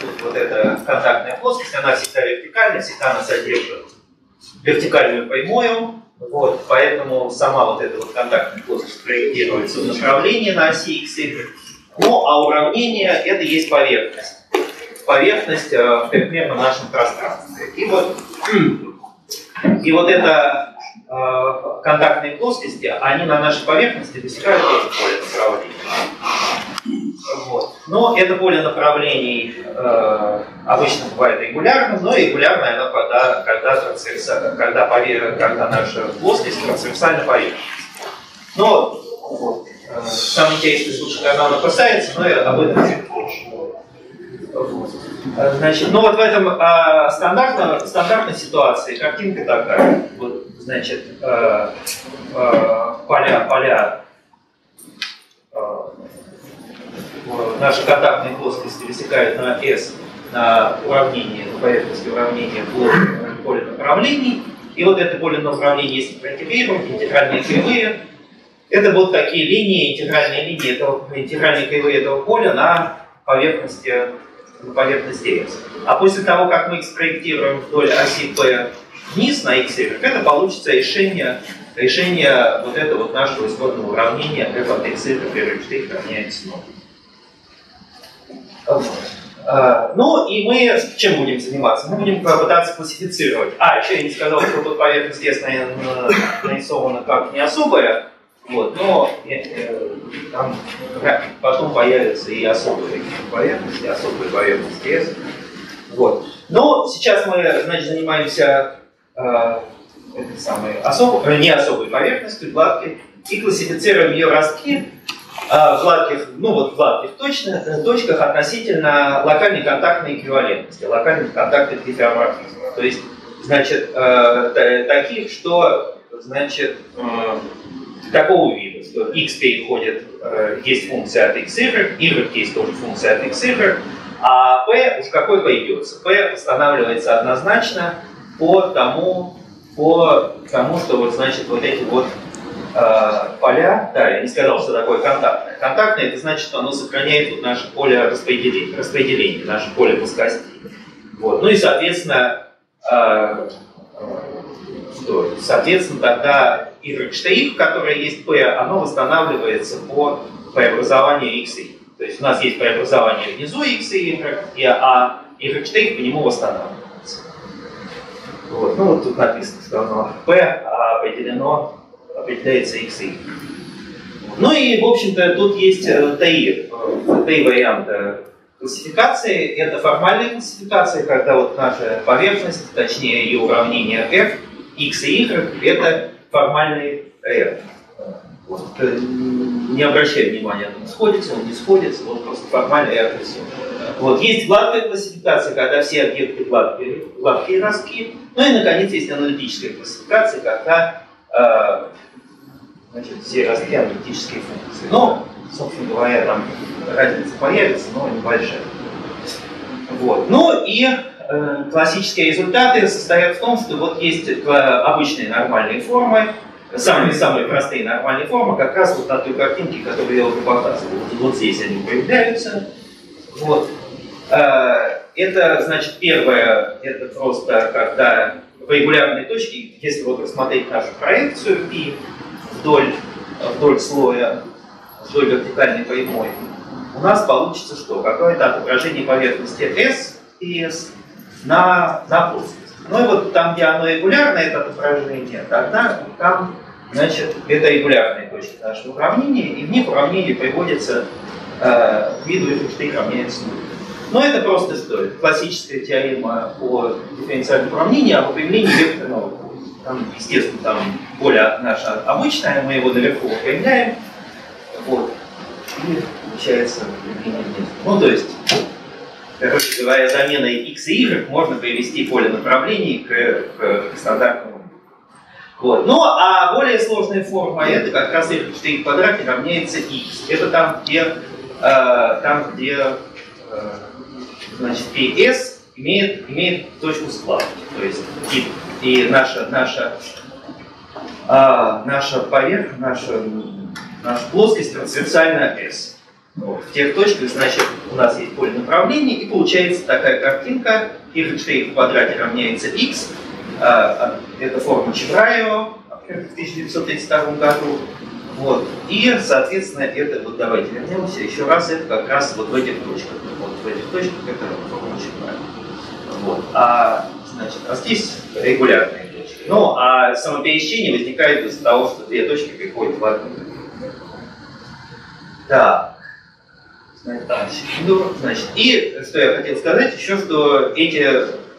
тут вот эта контактная плоскость, она всегда вертикальная, всегда она содержит вертикальную прямую. Вот, поэтому сама вот эта вот контактная плоскость проектируется в направлении на оси x, y. Ну, а уравнение — это есть поверхность. Поверхность в трехмерном нашем пространстве. И вот это контактные плоскости, они на нашей поверхности высекают тоже поле направлений. Вот. Но это поле направлений обычно бывает регулярным, но регулярное оно когда наша плоскость трансверсальна поверхность. Но вот, самый интересный случай, когда она касается, но об этом чуть позже. Вот. Значит, ну вот в этом стандартной ситуации картинка такая. Вот, значит, поля наши контактные плоскости высекают на S, на уравнение, на поверхности уравнения поле направлений. И вот это поле направлений, если проинтегрировать, интегральные кривые, это вот такие линии, интегральные кривые этого поля на поверхности S. А после того, как мы их спроектируем вдоль оси P вниз на x, y, это получится решение вот этого вот нашего исходного уравнения f от x, y, y' равняется 0. Ну и мы чем будем заниматься? Мы будем пытаться классифицировать. Еще я не сказал, что тут поверхность S нарисована как не особая, вот, но там потом появятся и особые поверхности S. Вот. Но сейчас мы, значит, занимаемся не особой поверхностью, гладкой, и классифицируем ее ростки в гладких точках относительно локальной контактной эквивалентности, локальных контактных дифеоморфизмов. То есть, значит, таких, что, значит, такого вида, что x переходит, есть функция от x, y есть тоже функция от x, а p, уж какой пойдется. P устанавливается однозначно по тому, что вот, значит, вот эти вот поля, да, я не сказал, что такое контактное. Контактное — это значит, что оно сохраняет вот наше поле распределения, наше поле плоскостей. Вот. Ну и, соответственно, тогда y', которое есть p, оно восстанавливается по преобразованию x, y. То есть у нас есть преобразование внизу x и y, а y' по нему восстанавливается. Вот. Ну вот тут написано, что оно p определяется x и y. Ну и, в общем-то, тут есть три варианта классификации. Это формальная классификация, когда вот наша поверхность, точнее ее уравнение f, x и y, это формальный r. Вот. Не обращай внимания, он сходится, он не сходится, вот просто формальный r и все. Вот. Есть гладкая классификация, когда все объекты гладкие ростки. Ну и, наконец, есть аналитическая классификация, когда значит, все ростки аналитические функции. Но, собственно говоря, там разница появится, но небольшая. Вот. Ну и классические результаты состоят в том, что вот есть обычные нормальные формы, самые простые нормальные формы, как раз вот на той картинке, которую я уже показывал. Вот здесь они появляются. Вот. Это, значит, первое, это просто когда в регулярной точке, если вот рассмотреть нашу проекцию и вдоль слоя, вдоль вертикальной прямой, у нас получится что? Какое-то отображение поверхности S и S на плоскости. Ну и вот там, где оно регулярное, это отображение, тогда там, значит, это регулярные точки нашего уравнения, и в них уравнение приводится к виду y' равняется 0. Но это просто что? Это классическая теорема по дифференциальному уравнению об выпрямлении векторного поля. Там, естественно, там поле наше обычное, мы его наверху выпрямляем. Вот. И получается выпрямление вниз. Ну, то есть, короче говоря, заменой x и y можно привести поле направлений к стандартному. Вот. Ну, а более сложная форма — это как раз y' в квадрате равняется x. Это там, где значит, PS имеет точку склада. То есть и наша плоскость трансверсальна S. Вот. В тех точках, значит, у нас есть поле направлений, и получается такая картинка. Y' в квадрате равняется x. Это форма Чевраева в 1932 году. Вот. И, соответственно, это, вот давайте вернемся еще раз, это как раз вот в этих точках. Вот в этих точках это форма Чевраева. Вот. Значит, здесь регулярные точки. Ну, а самопересечение возникает из-за того, что две точки приходят в одну. Так. Значит, и что я хотел сказать еще, что эти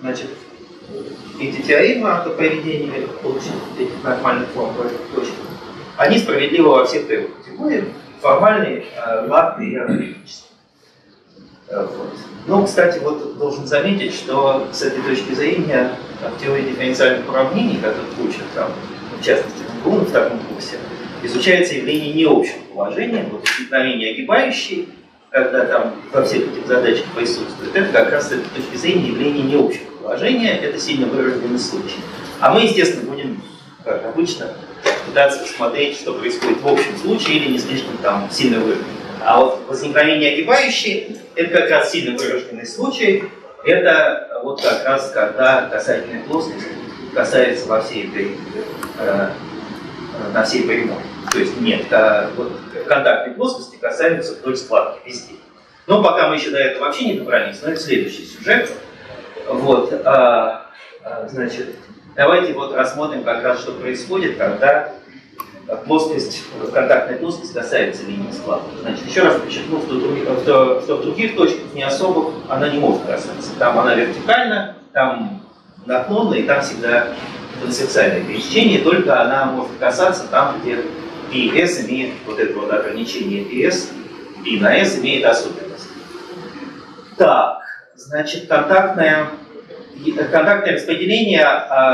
теоремы о поведении получения этих нормальных форм в этих точках, они справедливы во всех трех категориях: формальные, гладкие и аналитические. Вот. Ну, кстати, вот должен заметить, что с этой точки зрения в теории дифференциальных уравнений, которые учат там, в частности, в МГУ на втором курсе, изучается явление необщего положения, вот изменения огибающие, когда там во всех этих задачах присутствует, это как раз с этой точки зрения явление необщего положения, это сильно выраженный случай. А мы, естественно, будем, как обычно, пытаться посмотреть, что происходит в общем случае или не слишком там сильно выражено. А вот возникновение огибающей — это как раз сильно выраженный случай, это вот как раз когда касательная плоскость касается во всей этой, на всей прямой. То есть нет, вот контактные плоскости касаются вдоль складки везде. Но пока мы еще до этого вообще не добрались, но это следующий сюжет. Вот, значит, давайте вот рассмотрим как раз, что происходит, когда контактная плоскость касается линии складки. Значит, еще раз подчеркну, что в других точках не особо она не может касаться. Там она вертикальна, там наклонна, и там всегда трансверсальное пересечение, только она может касаться там, где P и S имеет вот это вот ограничение PS, P на S имеет особенность. Так, значит, контактное распределение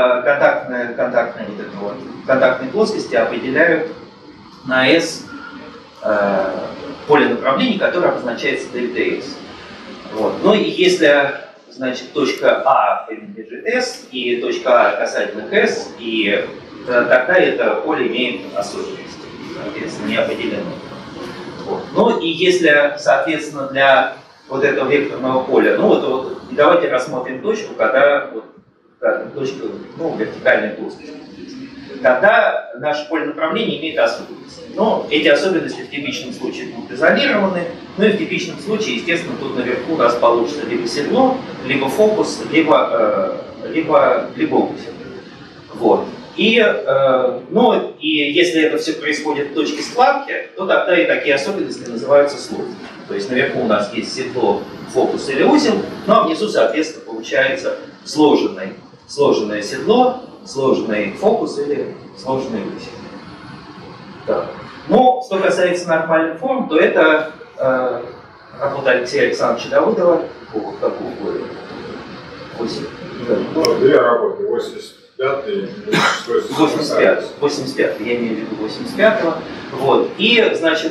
контактной плоскости определяют на S поле направлений, которое обозначается ΔS. Вот. Ну и если, значит, точка А принадлежит S и точка А касательно S, и тогда это поле имеет особенности, соответственно, не определено. Вот. Ну и если, соответственно, для вот этого векторного поля, ну вот давайте рассмотрим точку, когда точка, вертикальной плоскости. Тогда наше поле направления имеет особенности. Но эти особенности в типичном случае будут изолированы, ну и в типичном случае, естественно, тут наверху у нас получится либо седло, либо фокус, либо ось. Вот. И если это все происходит в точке складки, то тогда и такие особенности называются сложными. То есть наверху у нас есть седло, фокус или узел, ну а внизу, соответственно, получается сложенное седло, сложенный фокус или сложный узел. Так. Ну, что касается нормальных форм, то это работа Алексея Александровича Давыдова по какому году? Две работы, 85-й, 85-й, я имею в виду 85-го. Вот. И, значит,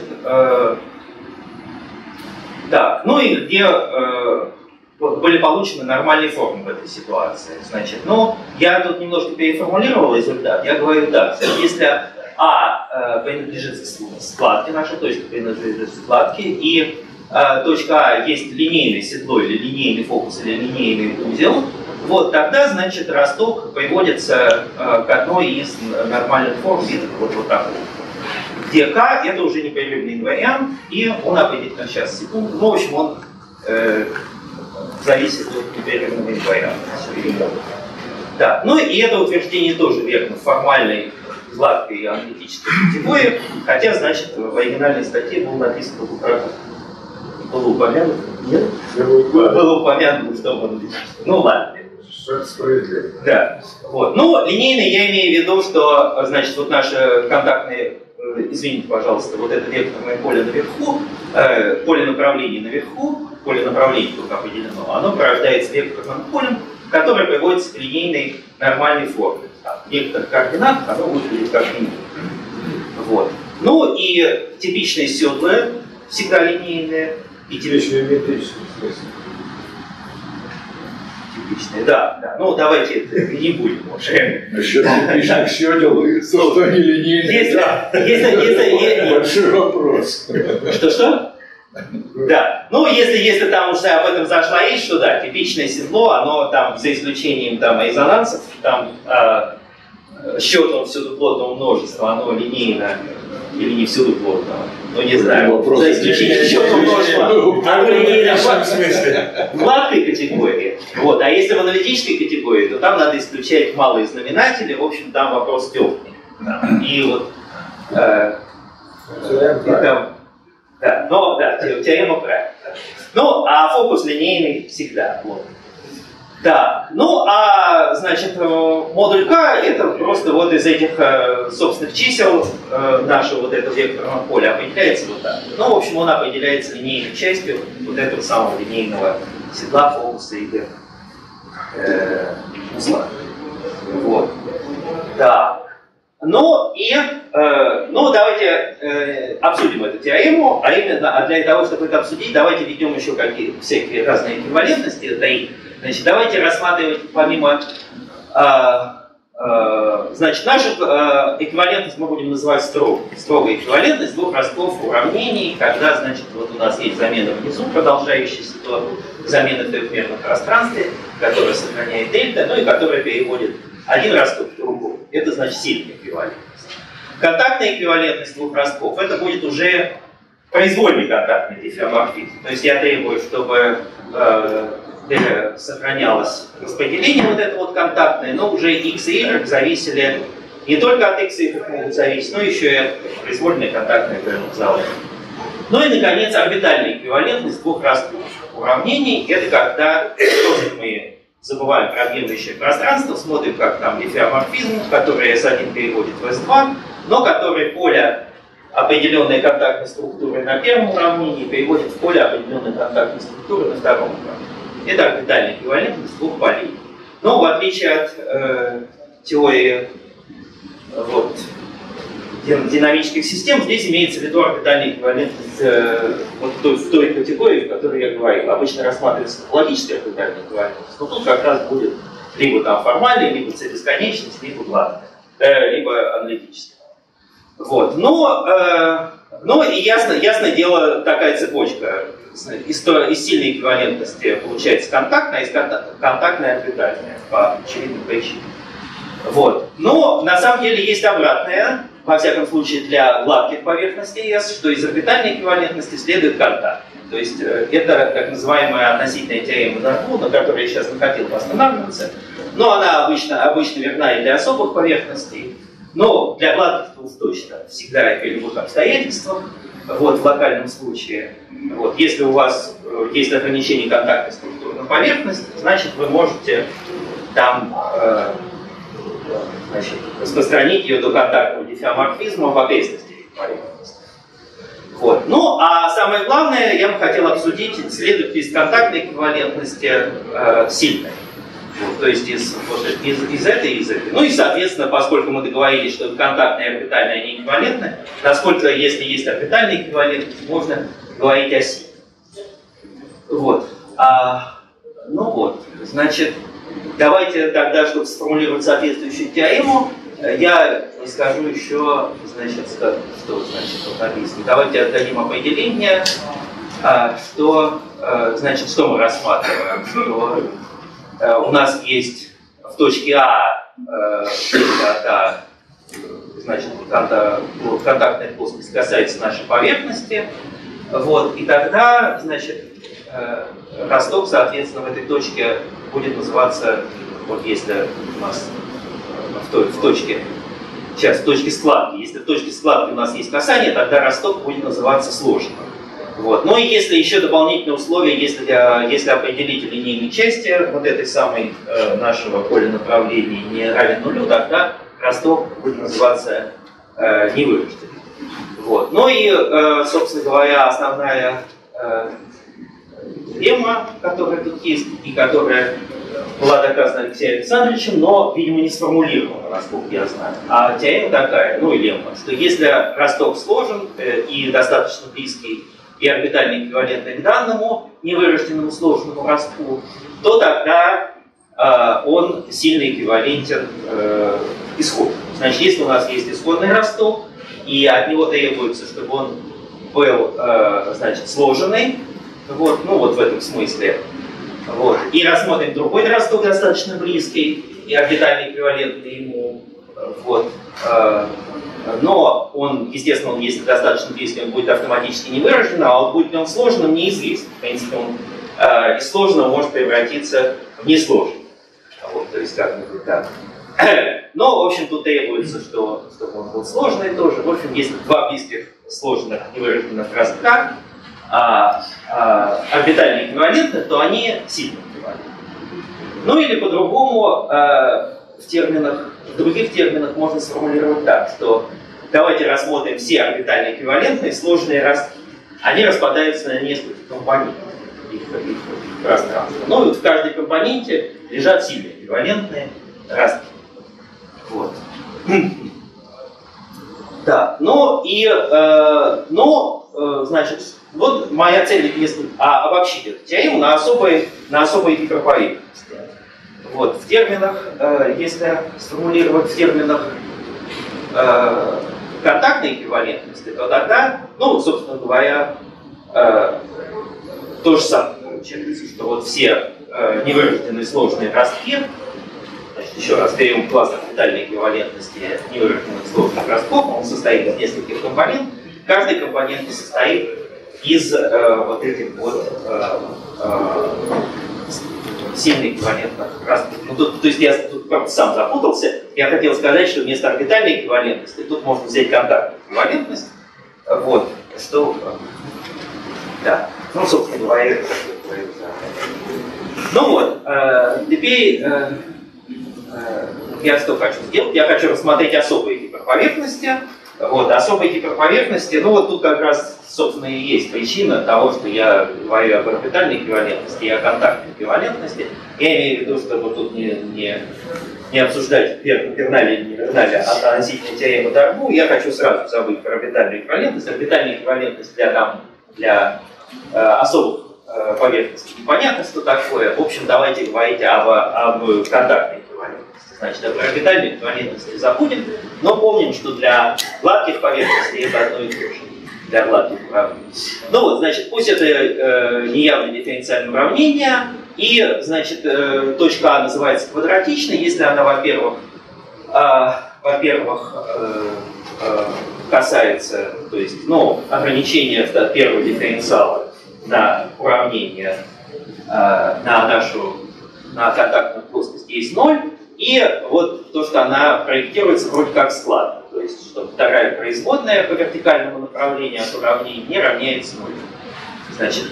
так, ну и где были получены нормальные формы в этой ситуации. Значит, я тут немножко переформулировал результат. Я говорю так, что если А принадлежит складке, наша точка принадлежит складке, и точка А есть линейное седло или линейный фокус или линейный узел, вот тогда, значит, росток приводится к одной из нормальных форм вида вот такого. Где К — это уже непрерывный инвариант, и он определенно сейчас секунду. Ну, в общем, он зависит от непрерывного инварианта. Да. Ну и это утверждение тоже верно в формальной гладкой и аналитической категории, хотя, значит, в оригинальной статье было написано было упомянуто. Нет? Было упомянуто, что он написано. Ну ладно. Это справедливо. Да. Вот. Ну, линейный я имею в виду, что, значит, вот наши контактные, извините, пожалуйста, вот это векторное поле наверху, поле направлений наверху, поле направлений только определено, оно порождается векторным полем, которое приводится к линейной нормальной форме. Вектор координат, оно выглядит как линия. Вот. Ну и типичные седла всегда линейные. И типичные метрические, типичные, да. Ну давайте это не будем уже. Насчет типичных седел и что они линейные. Если большой вопрос. Что? Да. Ну, если там уже об этом зашла речь, что да, типичное седло, оно там, за исключением там резонансов, там счетом всюду плотного множества, оно линейно или не всюду плотного. Ну, не знаю. За исключением счета множества, оно линейно в гладкой категории. Вот. А если в аналитической категории, то там надо исключать малые знаменатели. В общем, там вопрос теплый. И вот да, но да, теорема правильно. Ну, а фокус линейный всегда. Вот. Да, ну, а, значит, модуль К это просто вот из этих собственных чисел нашего вот этого векторного поля определяется вот так. Ну, в общем, он определяется линейной частью вот этого самого линейного седла, фокуса или узла. Вот. Да. Ну и давайте обсудим эту теорему, а именно, для того, чтобы это обсудить, давайте введем еще какие всякие разные эквивалентности. Значит, давайте рассматривать помимо, значит, нашу эквивалентность мы будем называть строгой эквивалентность двух ростков уравнений, когда, значит, вот у нас есть замена внизу, продолжающаяся до замены в трехмерном пространстве, которая сохраняет дельта, ну и которая переводит один росток в другой. Это значит сильная эквивалентность. Контактная эквивалентность двух ростков, это будет уже произвольный контактный дифеоморфизм. То есть я требую, чтобы сохранялось распределение вот это вот контактное, но уже x и y зависели не только от x и y могут зависеть, но еще и от произвольной контактной преобразования. Ну и, наконец, орбитальная эквивалентность двух ростков уравнений. Это когда тоже мы забываем про объемлющее пространство, смотрим, как там дифеоморфизм, который S1 переводит в S2, но который поле определенной контактной структуры на первом уравнении переводит в поле определенной контактной структуры на втором уравнении. Это орбитальная эквивалентность двух полей. Но в отличие от теории динамических систем, здесь имеется в виду орбитальная эквивалентность в той категории, в которой я говорил. Обычно рассматривается логическая орбитальная эквивалентность, но тут как раз будет либо там формальная, либо c-бесконечность, либо гладкая, либо аналитическая. Вот. Но и ясное дело, такая цепочка. Из сильной эквивалентности получается контактная, из контактная орбитальная по очевидным причинам. Вот. Но на самом деле есть обратная, во всяком случае для гладких поверхностей S, что из орбитальной эквивалентности следует контакт. То есть это так называемая относительная теорема Дарбу, на которой я сейчас не хотел бы останавливаться. Но она обычно верна и для особых поверхностей. Но для гладких уж точно всегда и при любых обстоятельствах. Вот, в локальном случае. Вот, если у вас есть ограничение контактной структуры на поверхность, значит вы можете там распространить ее до контактного дифеоморфизма в окрестности поверхности. Вот. Ну, а самое главное, я бы хотел обсудить, следует ли из контактной эквивалентности сильной. Вот, то есть из этой и из этой. Ну и, соответственно, поскольку мы договорились, что контактная и орбитальная не эквивалентны, насколько, если есть орбитальная эквивалентность, можно говорить о силе. Вот. Ну вот, значит, давайте тогда, чтобы сформулировать соответствующую теорему, я скажу еще, значит, что значит вот объяснить. Давайте отдадим определение, что мы рассматриваем. Что у нас есть в точке А значит, контактная плоскость касается нашей поверхности. Вот, и тогда, значит, росток, соответственно, в этой точке будет называться, вот если у нас в точке складки, если в точке складки у нас есть касание, тогда росток будет называться сложным. Вот. Ну и если еще дополнительное условие, если определитель линейной части вот этой самой нашего поля направлений не равен нулю, тогда росток будет называться невырожденным. Вот. Ну и, собственно говоря, основная лемма, которая тут есть, и которая была доказана Алексеем Александровичем, но, видимо, не сформулирована, насколько я знаю. А теорема такая, ну и лемма, что если росток сложен и достаточно близкий и орбитально эквивалентный к данному невырожденному сложному ростку, то тогда он сильно эквивалентен исходу. Значит, если у нас есть исходный росток, и от него требуется, чтобы он был, значит, сложенный, вот, ну вот в этом смысле. Вот. И рассмотрим другой росток, достаточно близкий и орбитально эквивалентный ему. Вот. Но он, естественно, если достаточно близкий, он будет автоматически не выражен, а вот будет ли он сложным, неизвестно. В принципе, он из сложного может превратиться в несложный. Вот, то есть как-нибудь так. Но, в общем, тут требуется, чтобы он был сложный тоже. В общем, если два близких сложных невыраженных ростка орбитально эквивалентных, то они сильно эквивалентны. Ну или по-другому, в других терминах можно сформулировать так, что давайте рассмотрим все орбитально эквивалентные сложные ростки. Они распадаются на несколько компонентов их пространства. Ну и вот в каждой компоненте лежат сильно эквивалентные ростки. Вот. Да, значит, вот моя цель, если обобщить эту теорему на особой гиперповерхности. Вот, в терминах, если сформулировать в терминах контактной эквивалентности, то тогда, ну, собственно говоря, то же самое получается, что вот все невыраженные сложные ростки, значит, еще раз берем класс орбитальной эквивалентности невыраженных сложных ростков, он состоит из нескольких компонентов, каждый компонент состоит из вот этих вот сильно эквивалентных ростков. Ну, то есть я тут как-то сам запутался. Я хотел сказать, что вместо орбитальной эквивалентности тут можно взять контактную эквивалентность. Вот. Что... Да. Ну, собственно говоря, это такое. Ну вот. Теперь я что хочу сделать? Я хочу рассмотреть особые гиперповерхности. Вот. Особые гиперповерхности, ну вот тут как раз, собственно, и есть причина того, что я говорю об орбитальной эквивалентности и о контактной эквивалентности. Я имею в виду, чтобы тут не обсуждать пернали или не пернали относительно теоремы Дарбу, я хочу сразу забыть про орбитальную эквивалентность. Орбитальная эквивалентность для особых поверхностей непонятно, что такое. В общем, давайте говорить об контактной эквивалентности. Значит, об орбитальной эквивалентности забудем, но помним, что для гладких поверхностей это одно и то же. Для гладких уравнений. Ну вот, значит, пусть это неявное дифференциальное уравнение, и, значит, точка А называется квадратичной, если она, во-первых, касается, то есть, ну, ограничения первого дифференциала на уравнение на контактную плоскость есть 0, и вот то, что она проектируется вроде как складно, то есть, что вторая производная по вертикальному направлению от уравнения не равняется 0. Значит,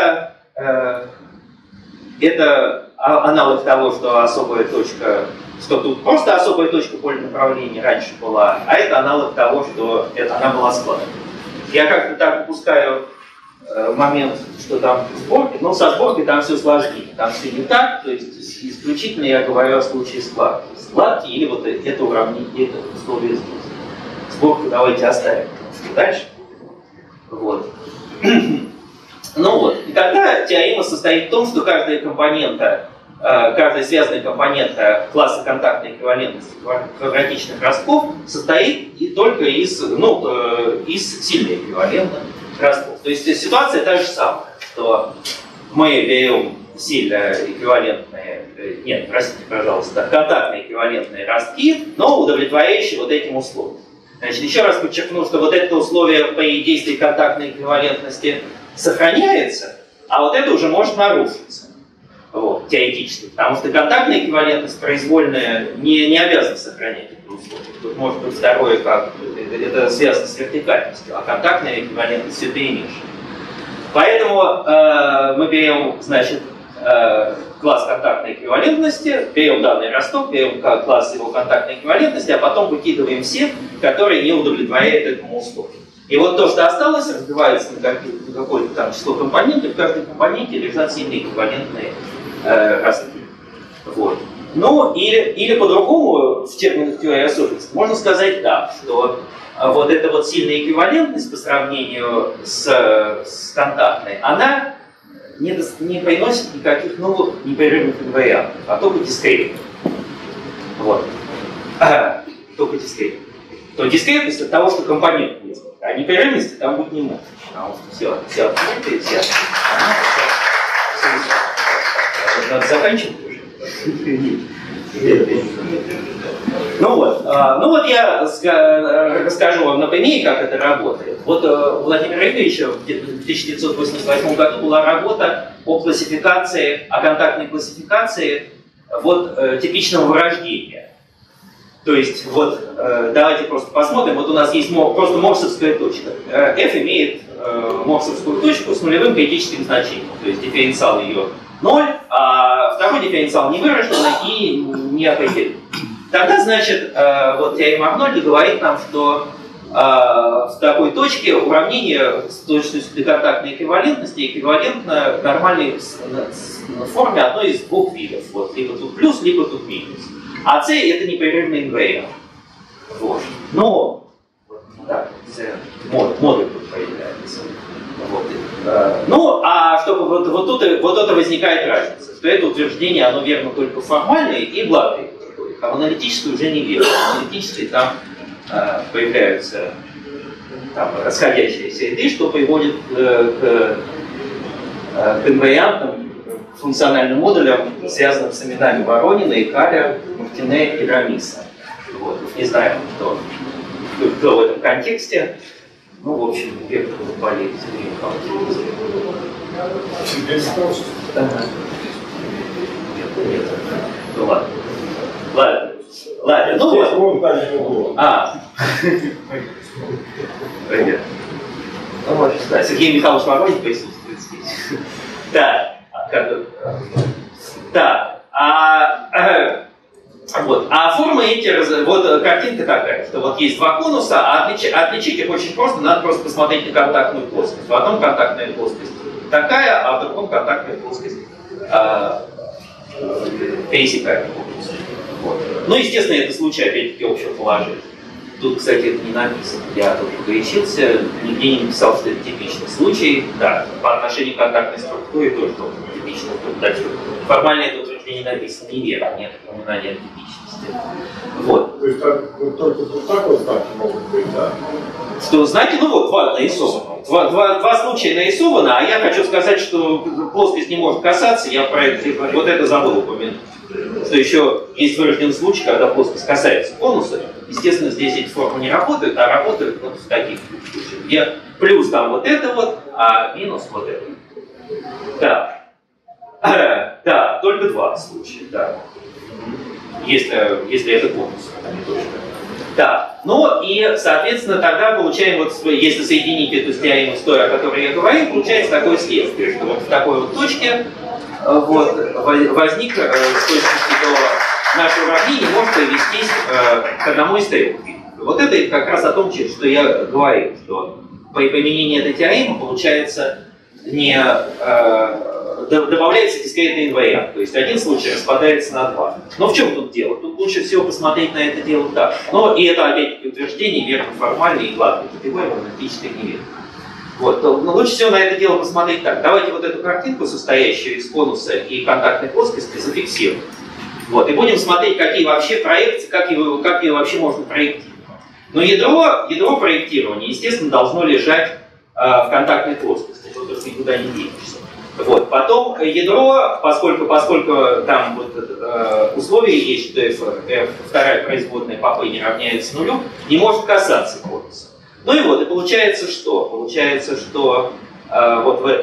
это аналог того, что особая точка, что тут просто особая точка поленаправления раньше была, а это аналог того, что она была складной. Я как-то так упускаю момент, что там сборки, но со сборкой там все сложнее, там все не так, то есть исключительно я говорю о случае складки. Складки или вот это уравнение, это условие здесь. Сборку давайте оставим, потому что дальше. Вот. Ну вот, и тогда теорема состоит в том, что каждая связанная компонента класса контактной эквивалентности квадратичных ростков состоит только из сильно эквивалентных ростков. То есть ситуация та же самая, что мы берем сильно эквивалентные, нет, простите, пожалуйста, контактные эквивалентные ростки, но удовлетворяющие вот этим условиям. Значит, еще раз подчеркну, что вот это условие при действии контактной эквивалентности сохраняется, а вот это уже может нарушиться. Вот, теоретически. Потому что контактная эквивалентность произвольная не обязана сохранять это условие. Тут может быть второе, как это связано с вертикальностью, а контактная эквивалентность все перемешивает. Поэтому мы берем, значит, класс контактной эквивалентности, берем данный росток, берем класс его контактной эквивалентности, а потом выкидываем все, которые не удовлетворяют этому условию. И вот то, что осталось, разбивается на какое-то там число компонентов, в каждой компоненте лежат сильно эквивалентные ростки. Вот. Ну, или по-другому, в терминах теории особенностей, можно сказать так, что вот эта вот сильная эквивалентность по сравнению с контактной, она не приносит никаких новых непрерывных инвариантов, а только дискретных. Вот. Только дискретных. То дискретность от того, что компонент несколько, а непрерывности там быть не может. потому что все ответы, все надо заканчивать уже. Ну вот я расскажу вам на примере, как это работает. Вот у Владимира Игоревича в 1988 году была работа о классификации, о контактной классификации вот типичного вырождения. То есть, вот, давайте просто посмотрим, вот у нас есть просто морсовская точка. F имеет морсовскую точку с нулевым критическим значением, то есть дифференциал ее 0, а второй дифференциал не выражен и не определен. Тогда, значит, вот теорема Арнольда говорит нам, что в такой точке уравнение с точностью биконтактной эквивалентности эквивалентно нормальной форме одной из двух видов. Вот, либо тут плюс, либо тут минус. А c это непрерывный инвариант. Вот. Но так, модуль тут появляется. Вот. Ну, а чтобы вот тут это возникает разница, что это утверждение, оно верно только в формальной и гладкой категории, а в аналитической уже не верно. В аналитической там появляются там, расходящиеся ряды, что приводит к инвариантным функциональным модулям, связанным с именами Воронина, Икаля, Мартине и Рамиса. Вот. Не знаю, кто в этом контексте. Ну, в общем, вверх полей Сергей Михайлович. Нет. Ну ладно. Ладно. Ну вот. Привет. Ну, можно сказать. Сергей Михайлович Воронин присутствует здесь. Вот. А формы эти, вот картинка такая, что вот есть два конуса, а отличить их очень просто, надо просто посмотреть на контактную плоскость. В одном контактная плоскость такая, а в другом контактная плоскость пересекает. Вот. Ну, естественно, это случай, опять-таки, общего положения. Тут, кстати, это не написано. Я тут погорячился, нигде не написал, что это типичный случай. Да, по отношению к контактной структуре тоже типично. Формально это утверждение написано неверно, нет упоминания о типичности. Вот. То есть только вот так вот знаки могут быть, да? Что знаки, ну вот, два нарисованы. Два случая нарисованы, а я хочу сказать, что плоскость не может касаться, я про это, вот это забыл упомянуть. Что еще есть вырожденный случай, когда плоскость касается конуса. Естественно, здесь эти формы не работают, а работают вот в таких случаях, где плюс там вот это вот, а минус вот это. Да, только два случая, да. Если это конус, а не точка. Да, ну и, соответственно, тогда получаем, вот, если соединить эту теорему с той, о которой я говорил, получается такое следствие, что вот в такой вот точке вот, возник с точностью до нашего уравнения может привестись к одному из трех. Вот это как раз о том, что я говорил, что при применении этой теоремы получается добавляется дискретный инвариант, то есть один случай распадается на два. Но в чем тут дело? Тут лучше всего посмотреть на это дело так. Но и это опять-таки утверждение верно формальное и гладкое категория, аналитическое неверно. Вот, но лучше всего на это дело посмотреть так. Давайте вот эту картинку, состоящую из конуса и контактной плоскости, зафиксируем. Вот, и будем смотреть, какие вообще проекции, как ее вообще можно проектировать. Но ядро проектирования, естественно, должно лежать в контактной плоскости, тут уж никуда не денешься. Вот, потом ядро, поскольку там вот, условие есть, что вторая производная по p не равняется нулю, не может касаться конуса. Ну и вот, и получается что? Получается, что вот в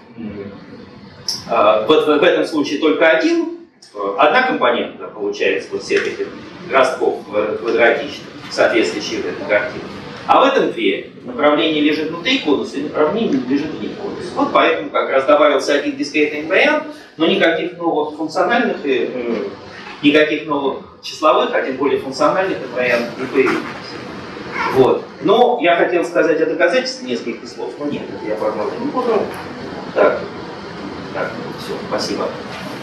этом случае только одна компонента получается вот всех этих ростков квадратичных, соответствующих этой картине. А в этом две. Направление лежит внутри конуса, и направление лежит вне конуса. Вот поэтому как раз добавился один дискретный инвариант, но никаких новых функциональных и никаких новых числовых, а тем более функциональных инвариантов не появилось. Вот. Но я хотел сказать о доказательстве несколько слов, но нет, это я, пожалуй, не буду. Так, все, спасибо.